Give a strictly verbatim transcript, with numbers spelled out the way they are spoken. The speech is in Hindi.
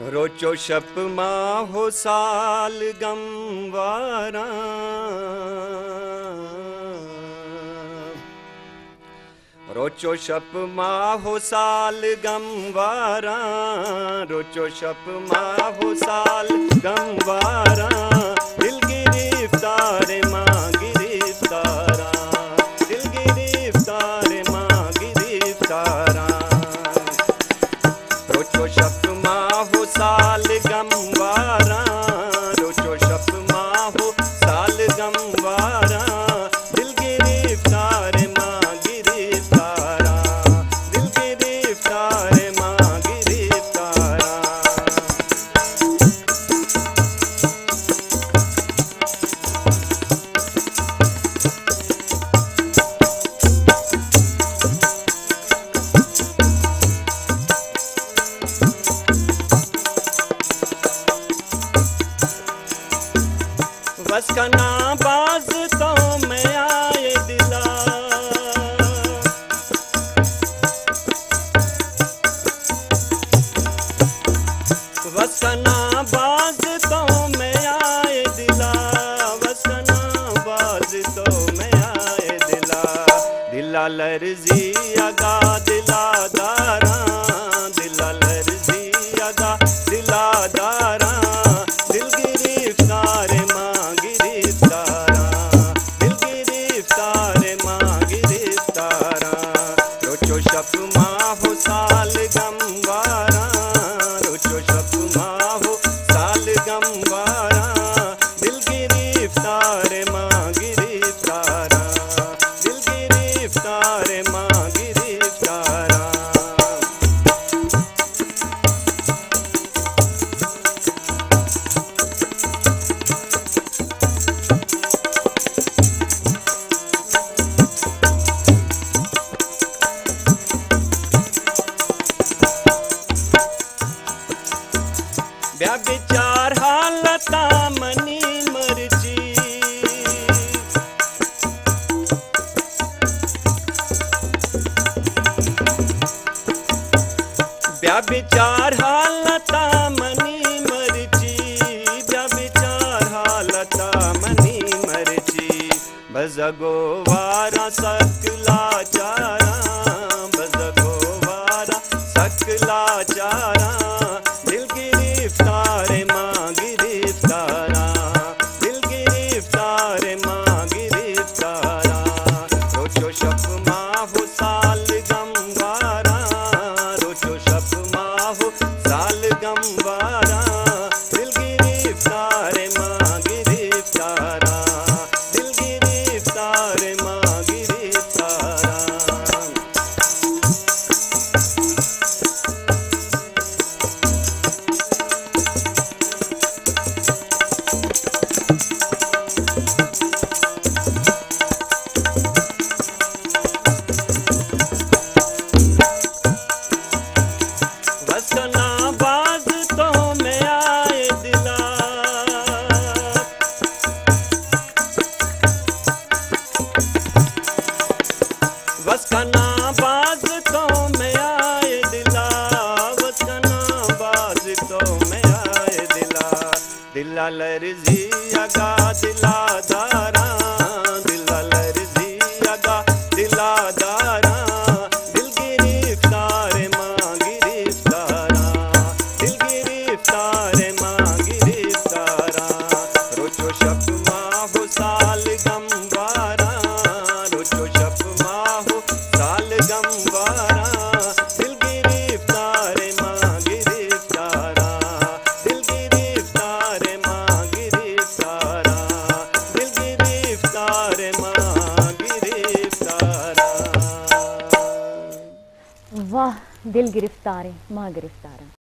रोचो शप माहो साल गमवारा, रोचो शप माहो साल गमवारा, रोचो शप माहो साल गमवारा, दिल गिरफ्तार मां गिरफ्तारा, दिल गिरफ्तार मां गिरफ्तारा। रोचो शप माहो साल गमवारा, रोचो शप माहो साल गमवारा, दिल गिरफ्तार मां गिरफ्तारा, दिल गिरफ्तार मां गिरफ्तारा। बस का ना बाज तो मैं आए दिला, बस का ना बाज तो मैं आए दिला, बस का ना बाज तो मैं आए दिला। दिला लर्जी अगा दिला दारा, दिला लर्जी अगा दिला दारा, दिल गिरफ्तार मां गिरफ्तारा, दिल गिरफ्तार मां गिरफ्तारा। रोचो शप माहो साल गमवारा, रोचो शप माहो साल गमवारा, दिल गिरफ्तार मां गिरफ्तारा, दिल गिरफ्तार मां गिरफ्तारा। ब्या विचार हालता मनी मर्जी, ब्या विचार हालता मनी मर्जी, ब्या विचार हालता मनी मर्जी। बजगो वारा सकला चारा, बजगो वारा सकला चारा, दिल गिरफ्तार मां गिरफ्तारा, दिल गिरफ्तार मां गिरफ्तारा। रोचो शप माहो साल गमवारा, रोचो शप माहो साल गमवारा, दिल गिरफ्तार मां गिरफ्तारा, दिल गिरफ्तार मां गिरफ्तारा। बस का ना बाज तो मैं आए दिला, बस का ना बाज तो मैं आए दिला, बस का ना बाज तो मैं आए दिला। दिला लर्जी अगा दिला दारा, दिला लर्जी अगा दिला दारा, दिल गिरफ्तार मां गिरफ्तारा, दिल गिरफ्तार मां गिरफ्तारा। रोचो शप माहो साल गमवारा, रोचो शप माहो साल गमवारा, दिल गिरफ्तार मां गिरफ्तारा, दिल गिरफ्तार मां गिरफ्तारा, दिल गिरफ्तार मां गिरफ्तारा। वाह, दिल गिरफ्तार मां गिरफ्तार।